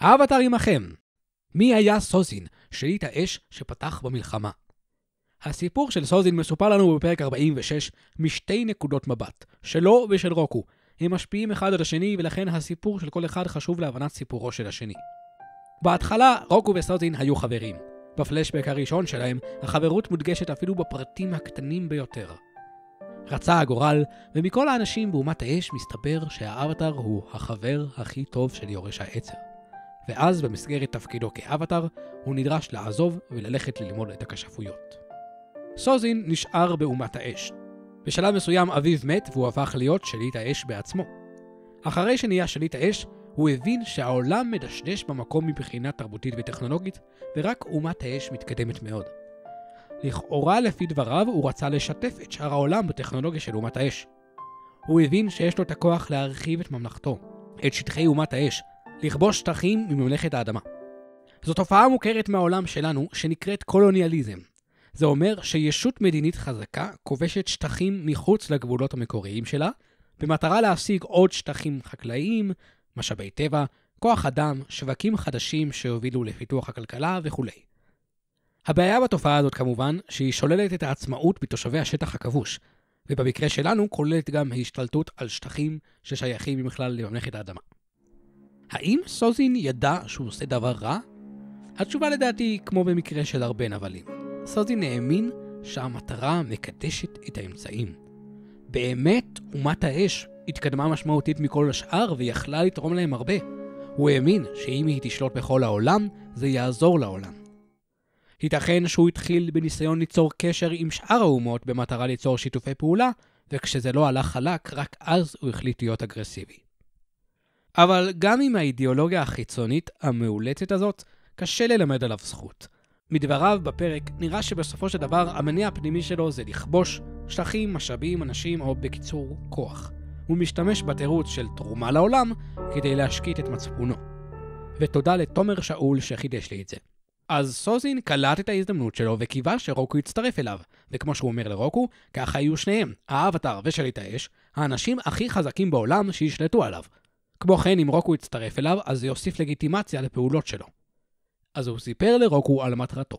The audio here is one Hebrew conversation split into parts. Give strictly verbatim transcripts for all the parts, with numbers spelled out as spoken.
האבטר עמכם. מי היה סוזין, שליט האש שפתח במלחמה? הסיפור של סוזין מסופר לנו בפרק ארבעים ושש משתי נקודות מבט, שלו ושל רוקו. הם משפיעים אחד על השני, ולכן הסיפור של כל אחד חשוב להבנת סיפורו של השני. בהתחלה, רוקו וסוזין היו חברים. בפלשבק הראשון שלהם, החברות מודגשת אפילו בפרטים הקטנים ביותר. רצה הגורל, ומכל האנשים באומת האש מסתבר שהאבטר הוא החבר הכי טוב של יורש העצר. ואז במסגרת תפקידו כאבטר, הוא נדרש לעזוב וללכת ללמוד את הכשפויות. סוזין נשאר באומת האש. בשלב מסוים אביו מת והוא הפך להיות שליט האש בעצמו. אחרי שנהיה שליט האש, הוא הבין שהעולם מדשדש במקום מבחינה תרבותית וטכנולוגית, ורק אומת האש מתקדמת מאוד. לכאורה לפי דבריו הוא רצה לשתף את שאר העולם בטכנולוגיה של אומת האש. הוא הבין שיש לו את הכוח להרחיב את ממלכתו, את שטחי אומת האש, לכבוש שטחים מממלכת האדמה. זו תופעה מוכרת מהעולם שלנו שנקראת קולוניאליזם. זה אומר שישות מדינית חזקה כובשת שטחים מחוץ לגבולות המקוריים שלה, במטרה להשיג עוד שטחים חקלאיים, משאבי טבע, כוח אדם, שווקים חדשים שהובילו לפיתוח הכלכלה וכו'. הבעיה בתופעה הזאת כמובן שהיא שוללת את העצמאות בתושבי השטח הכבוש, ובמקרה שלנו כוללת גם השתלטות על שטחים ששייכים בכלל לממלכת האדמה. האם סוזין ידע שהוא עושה דבר רע? התשובה לדעתי כמו במקרה של הרבה נבלים. סוזין האמין שהמטרה מקדשת את האמצעים. באמת אומת האש התקדמה משמעותית מכל השאר ויכלה לתרום להם הרבה. הוא האמין שאם היא תשלוט בכל העולם, זה יעזור לעולם. ייתכן שהוא התחיל בניסיון ליצור קשר עם שאר האומות במטרה ליצור שיתופי פעולה, וכשזה לא הלך חלק, רק אז הוא החליט להיות אגרסיבי. אבל גם עם האידיאולוגיה החיצונית המאולצת הזאת, קשה ללמד עליו זכות. מדבריו בפרק נראה שבסופו של דבר המניע הפנימי שלו זה לכבוש שטחים, משאבים, אנשים או בקיצור כוח. הוא משתמש בתירוץ של תרומה לעולם כדי להשקיט את מצפונו. ותודה לתומר שאול שחידש לי את זה. אז סוזין קלט את ההזדמנות שלו וקיווה שרוקו יצטרף אליו, וכמו שהוא אומר לרוקו, ככה היו שניהם, האבטר ושליט האש, האנשים הכי חזקים בעולם שישלטו עליו. כמו כן, אם רוקו יצטרף אליו, אז זה יוסיף לגיטימציה לפעולות שלו. אז הוא סיפר לרוקו על מטרתו.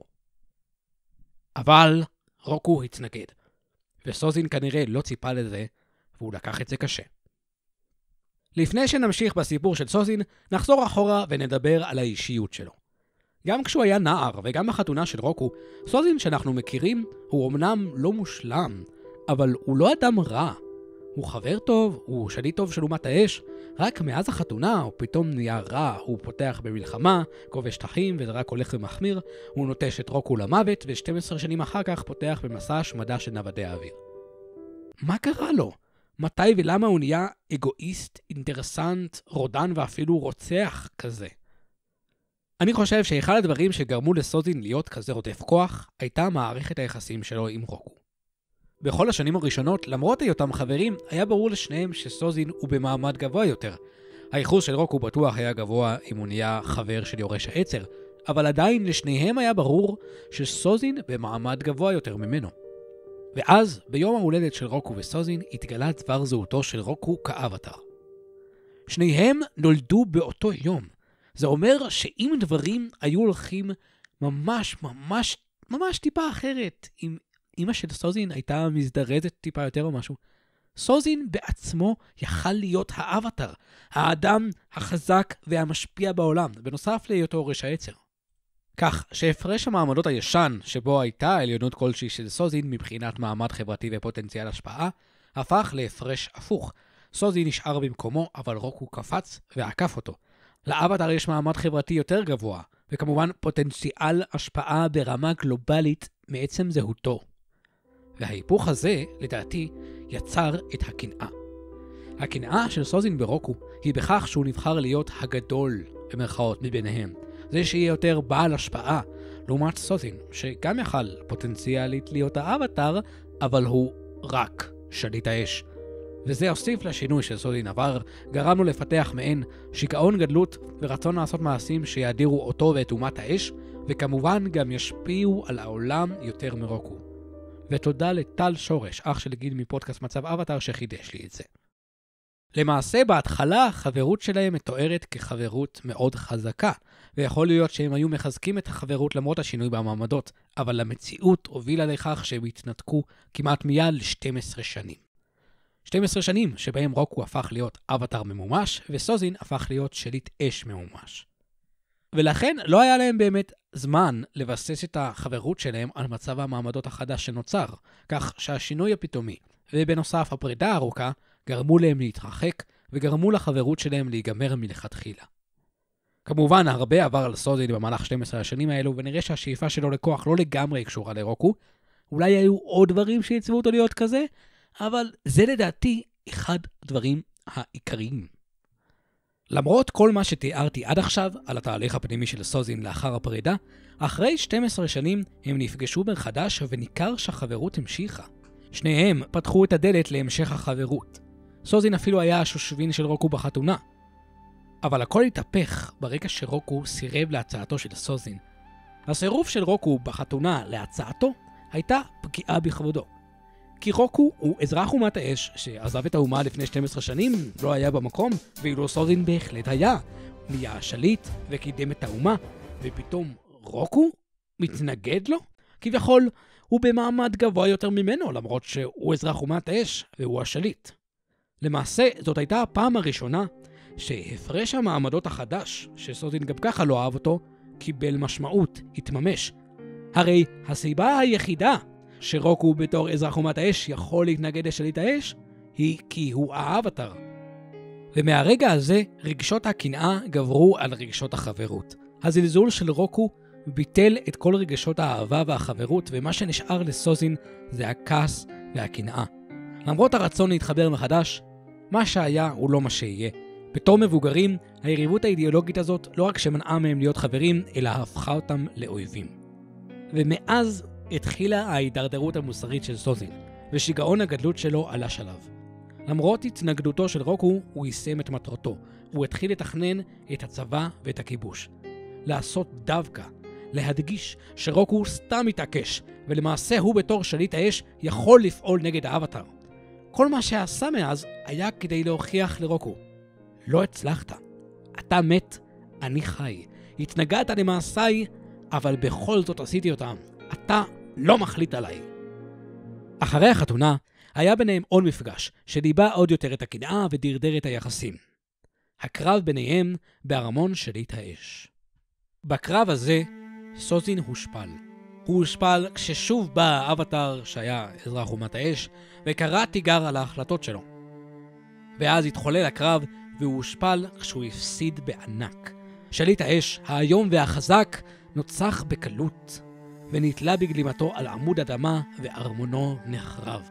אבל רוקו התנגד, וסוזין כנראה לא ציפה לזה, והוא לקח את זה קשה. לפני שנמשיך בסיפור של סוזין, נחזור אחורה ונדבר על האישיות שלו. גם כשהוא היה נער וגם בחתונה של רוקו, סוזין שאנחנו מכירים הוא אמנם לא מושלם, אבל הוא לא אדם רע. הוא חבר טוב, הוא שליט טוב של אומת האש, רק מאז החתונה הוא פתאום נהיה רע, הוא פותח במלחמה, כובש שטחים וזה רק הולך ומחמיר, הוא נוטש את רוקו למוות ו-שתים עשרה שנים אחר כך פותח במסע השמדה של נוודי האוויר. מה קרה לו? מתי ולמה הוא נהיה אגואיסט, אינטרסנט, רודן ואפילו רוצח כזה? אני חושב שאחד הדברים שגרמו לסוזין להיות כזה רודף כוח, הייתה מערכת היחסים שלו עם רוקו. בכל השנים הראשונות, למרות היותם חברים, היה ברור לשניהם שסוזין הוא במעמד גבוה יותר. הייחוס של רוקו בטוח היה גבוה אם הוא נהיה חבר של יורש העצר, אבל עדיין לשניהם היה ברור שסוזין במעמד גבוה יותר ממנו. ואז, ביום ההולדת של רוקו וסוזין, התגלה דבר זהותו של רוקו כאבטר. שניהם נולדו באותו יום. זה אומר שאם דברים היו הולכים ממש ממש ממש טיפה אחרת, אם אמא של סוזין הייתה מזדרזת טיפה יותר או משהו, סוזין בעצמו יכל להיות האבטר, האדם החזק והמשפיע בעולם, בנוסף להיותו יורש העצר. כך שהפרש המעמדות הישן, שבו הייתה עליונות כלשהי של סוזין מבחינת מעמד חברתי ופוטנציאל השפעה, הפך להפרש הפוך. סוזין נשאר במקומו, אבל רוקו קפץ ועקף אותו. לאבטר יש מעמד חברתי יותר גבוה, וכמובן פוטנציאל השפעה ברמה גלובלית מעצם זהותו. וההיפוך הזה, לדעתי, יצר את הקנאה. הקנאה של סוזין ברוקו היא בכך שהוא נבחר להיות הגדול, במרכאות, מביניהם. זה שיהיה יותר בעל השפעה, לעומת סוזין, שגם יכל פוטנציאלית להיות האבטר, אבל הוא רק שליט האש. וזה הוסיף לשינוי של סוזין עבר, גרם לו לפתח מעין שיגעון גדלות ורצון לעשות מעשים שיאדירו אותו ואת אומת האש, וכמובן גם ישפיעו על העולם יותר מרוקו. ותודה לטל שורש, אח של גיל מפודקאסט מצב אבטר שחידש לי את זה. למעשה, בהתחלה החברות שלהם מתוארת כחברות מאוד חזקה, ויכול להיות שהם היו מחזקים את החברות למרות השינוי במעמדות, אבל המציאות הובילה לכך שהם התנתקו כמעט מיד ל-שתים עשרה שנים. שתים עשרה שנים שבהם רוקו הפך להיות אבטר ממומש, וסוזין הפך להיות שליט אש ממומש. ולכן לא היה להם באמת זמן לבסס את החברות שלהם על מצב המעמדות החדש שנוצר, כך שהשינוי הפתאומי, ובנוסף הפרידה הארוכה, גרמו להם להתרחק, וגרמו לחברות שלהם להיגמר מלכתחילה. כמובן, הרבה עבר על סוזין במהלך שתים עשרה השנים האלו, ונראה שהשאיפה שלו לכוח לא לגמרי קשורה לרוקו. אולי היו עוד דברים שיצבו אותו להיות כזה, אבל זה לדעתי אחד הדברים העיקריים. למרות כל מה שתיארתי עד עכשיו על התהליך הפנימי של סוזין לאחר הפרידה, אחרי שתים עשרה שנים הם נפגשו מחדש וניכר שהחברות המשיכה. שניהם פתחו את הדלת להמשך החברות. סוזין אפילו היה השושבין של רוקו בחתונה. אבל הכל התהפך ברגע שרוקו סירב להצעתו של סוזין. הסירוב של רוקו בחתונה להצעתו הייתה פגיעה בכבודו. כי רוקו הוא אזרח אומת האש שעזב את האומה לפני שתים עשרה שנים, לא היה במקום, ואילו סוזין בהחלט היה. נהיה שליט וקידם את האומה, ופתאום רוקו מתנגד לו? כביכול הוא במעמד גבוה יותר ממנו, למרות שהוא אזרח אומת האש והוא השליט. למעשה זאת הייתה הפעם הראשונה שהפרש המעמדות החדש, שסוזין גם ככה לא אהב אותו, קיבל משמעות, התממש. הרי הסיבה היחידה שרוקו בתור אזרח אומת האש יכול להתנגד לשליט האש, היא כי הוא האבטר. ומהרגע הזה רגשות הקנאה גברו על רגשות החברות. הזלזול של רוקו ביטל את כל רגשות האהבה והחברות, ומה שנשאר לסוזין זה הכעס והקנאה. למרות הרצון להתחבר מחדש, מה שהיה הוא לא מה שיהיה. בתור מבוגרים, היריבות האידיאולוגית הזאת לא רק שמנעה מהם להיות חברים, אלא הפכה אותם לאויבים. ומאז התחילה ההידרדרות המוסרית של סוזין, ושיגעון הגדלות שלו עלה שלב. למרות התנגדותו של רוקו, הוא יישם את מטרתו. הוא התחיל לתכנן את הצבא ואת הכיבוש. לעשות דווקא, להדגיש שרוקו סתם מתעקש, ולמעשה הוא בתור שליט האש יכול לפעול נגד האבטר. כל מה שעשה מאז היה כדי להוכיח לרוקו. לא הצלחת. אתה מת, אני חי. התנגדת למעשיי, אבל בכל זאת עשיתי אותם. אתה לא מחליט עליי. אחרי החתונה, היה ביניהם עוד מפגש, שדיבה עוד יותר את הקנאה ודרדר את היחסים. הקרב ביניהם בארמון שליט האש. בקרב הזה, סוזין הושפל. הוא הושפל כששוב בא האבטר שהיה אזרח אומת האש, וקרא תיגר על ההחלטות שלו. ואז התחולל הקרב, והוא הושפל כשהוא הפסיד בענק. שליט האש, האיום והחזק, נוצח בקלות, ונתלה בגלימתו על עמוד אדמה, וארמונו נחרב.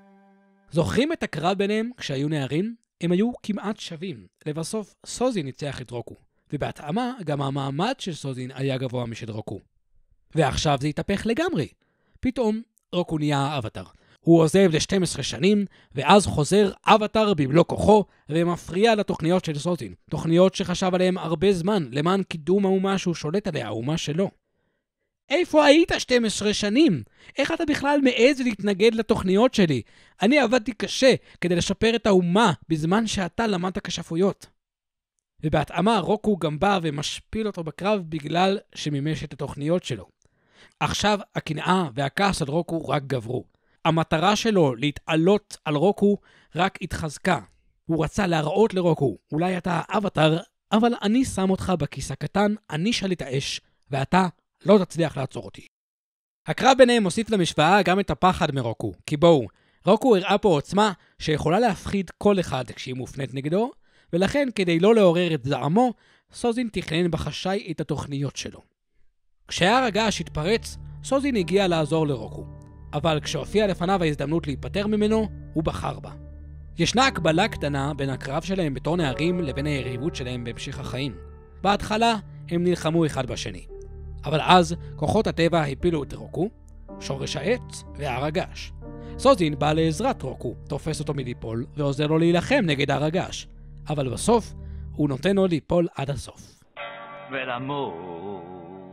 זוכרים את הקרב ביניהם כשהיו נערים? הם היו כמעט שווים. לבסוף, סוזין ניצח את רוקו, ובהתאמה גם המעמד של סוזין היה גבוה משל רוקו. ועכשיו זה התהפך לגמרי. פתאום רוקו נהיה האבטר. הוא עוזב ל-שתים עשרה שנים, ואז חוזר אבטר במלוא כוחו, ומפריע לתוכניות של סוזין. תוכניות שחשב עליהן הרבה זמן, למען קידום האומה שהוא שולט עליה, האומה שלו. איפה היית שתים עשרה שנים? איך אתה בכלל מעז להתנגד לתוכניות שלי? אני עבדתי קשה כדי לשפר את האומה, בזמן שאתה למדת כשפויות. ובהתאמה רוקו גם בא ומשפיל אותו בקרב בגלל שמימש את התוכניות שלו. עכשיו הקנאה והכעס על רוקו רק גברו. המטרה שלו להתעלות על רוקו רק התחזקה. הוא רצה להראות לרוקו, אולי אתה האבטר, אבל אני שם אותך בכיס הקטן, אני שליט האש, ואתה לא תצליח לעצור אותי. הקרב ביניהם מוסיף למשוואה גם את הפחד מרוקו, כי בואו, רוקו הראה פה עוצמה שיכולה להפחיד כל אחד כשהיא מופנית נגדו, ולכן כדי לא לעורר את זעמו, סוזין תכנן בחשאי את התוכניות שלו. כשהר הגעש התפרץ, סוזין הגיע לעזור לרוקו, אבל כשהופיעה לפניו ההזדמנות להיפטר ממנו, הוא בחר בה. ישנה הקבלה קטנה בין הקרב שלהם בתור נערים לבין היריבות שלהם בהמשך החיים. בהתחלה הם נלחמו אחד בשני, אבל אז כוחות הטבע הפילו את רוקו, שורש העץ והר הגעש. סוזין בא לעזרת רוקו, תופס אותו מליפול ועוזר לו להילחם נגד הר הגעש, אבל בסוף הוא נותן לו ליפול עד הסוף. ולמות.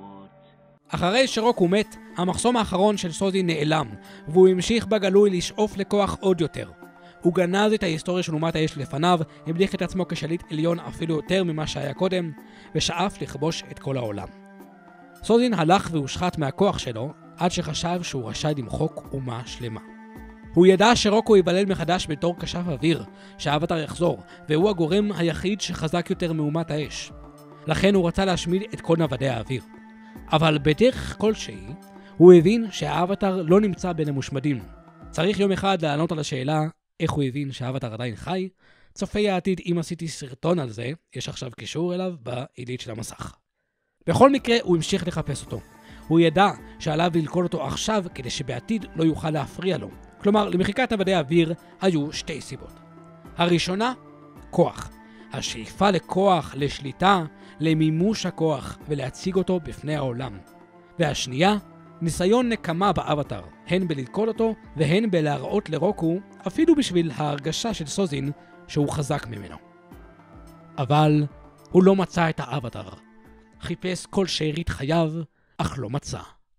אחרי שרוקו מת, המחסום האחרון של סוזין נעלם, והוא המשיך בגלוי לשאוף לכוח עוד יותר. הוא גנז את ההיסטוריה של אומת האש לפניו, המליך את עצמו כשליט עליון אפילו יותר ממה שהיה קודם, ושאף לכבוש את כל העולם. סוזין הלך והושחת מהכוח שלו, עד שחשב שהוא רשאי למחוק אומה שלמה. הוא ידע שרוקו ייבלל מחדש בתור כשף אוויר, שהאבטר יחזור, והוא הגורם היחיד שחזק יותר מאומת האש. לכן הוא רצה להשמיד את כל נוודי האוויר. אבל בדרך כלשהי, הוא הבין שהאבטר לא נמצא בין המושמדים. צריך יום אחד לענות על השאלה איך הוא הבין שהאבטר עדיין חי. צופי העתיד, אם עשיתי סרטון על זה, יש עכשיו קישור אליו בעילית של המסך. בכל מקרה, הוא המשיך לחפש אותו. הוא ידע שעליו ללכוד אותו עכשיו כדי שבעתיד לא יוכל להפריע לו. כלומר, למחיקת נוודי האוויר היו שתי סיבות. הראשונה, כוח. השאיפה לכוח, לשליטה, למימוש הכוח ולהציג אותו בפני העולם. והשנייה, ניסיון נקמה באבטר, הן בללכוד אותו והן בלהראות לרוקו, אפילו בשביל ההרגשה של סוזין שהוא חזק ממנו. אבל הוא לא מצא את האבטר. חיפש כל שארית חייו, אך לא מצא.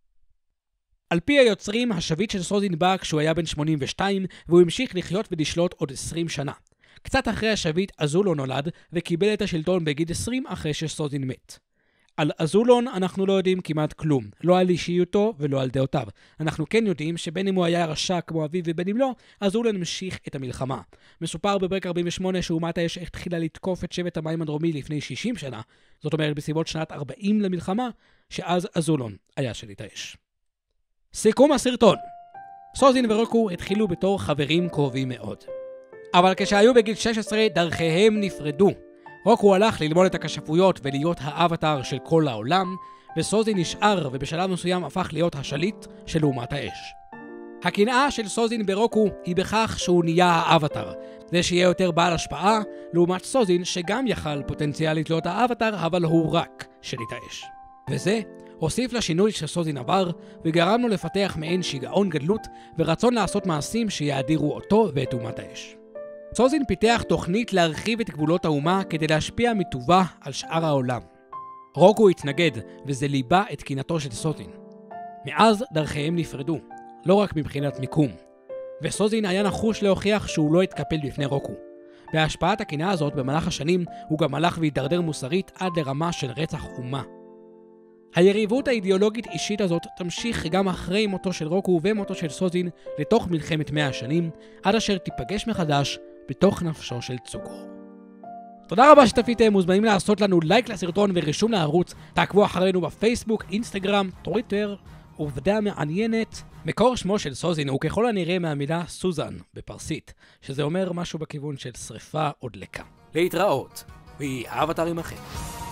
על פי היוצרים, השביט של סוזין בא כשהוא היה בן שמונים ושתיים, והוא המשיך לחיות ולשלוט עוד עשרים שנה. קצת אחרי השביט, אזולון נולד, וקיבל את השלטון בגיל עשרים אחרי שסוזין מת. על אזולון אנחנו לא יודעים כמעט כלום, לא על אישיותו ולא על דעותיו. אנחנו כן יודעים שבין אם הוא היה רשע כמו אביו ובין אם לא, אזולון המשיך את המלחמה. מסופר בפרק ארבעים ושמונה שאומת האש התחילה לתקוף את שבט המים הדרומי לפני שישים שנה, זאת אומרת בסביבות שנת ארבעים למלחמה, שאז אזולון היה שליט האש. סיכום הסרטון. סוזין ורוקו התחילו בתור חברים קרובים מאוד. אבל כשהיו בגיל שש עשרה דרכיהם נפרדו. רוקו הלך ללמוד את הכשפויות ולהיות האבטר של כל העולם, וסוזין נשאר ובשלב מסוים הפך להיות השליט של אומת האש. הקנאה של סוזין ברוקו היא בכך שהוא נהיה האבטר, זה שיהיה יותר בעל השפעה, לעומת סוזין שגם יכל פוטנציאלית להיות האבטר, אבל הוא רק שליט האש. וזה הוסיף לשינוי שסוזין עבר, וגרם לו לפתח מעין שיגעון גדלות ורצון לעשות מעשים שיאדירו אותו ואת אומת האש. סוזין פיתח תוכנית להרחיב את גבולות האומה כדי להשפיע מטובה על שאר העולם. רוקו התנגד, וזה ליבה את קנאתו של סוזין. מאז דרכיהם נפרדו, לא רק מבחינת מיקום. וסוזין היה נחוש להוכיח שהוא לא התקפל בפני רוקו. בהשפעת הקנאה הזאת במהלך השנים הוא גם הלך והידרדר מוסרית עד לרמה של רצח אומה. היריבות האידיאולוגית אישית הזאת תמשיך גם אחרי מותו של רוקו ומותו של סוזין לתוך מלחמת מאה השנים, עד אשר תיפגש מחדש בתוך נפשו של צוגו. תודה רבה שצפיתם, מוזמנים לעשות לנו לייק לסרטון ורישום לערוץ, תעקבו אחרינו בפייסבוק, אינסטגרם, טוויטר, עובדה מעניינת. מקור שמו של סוזין הוא ככל הנראה מהמילה סוזן בפרסית, שזה אומר משהו בכיוון של שריפה או דלקה. להתראות, והאבטר עמכם.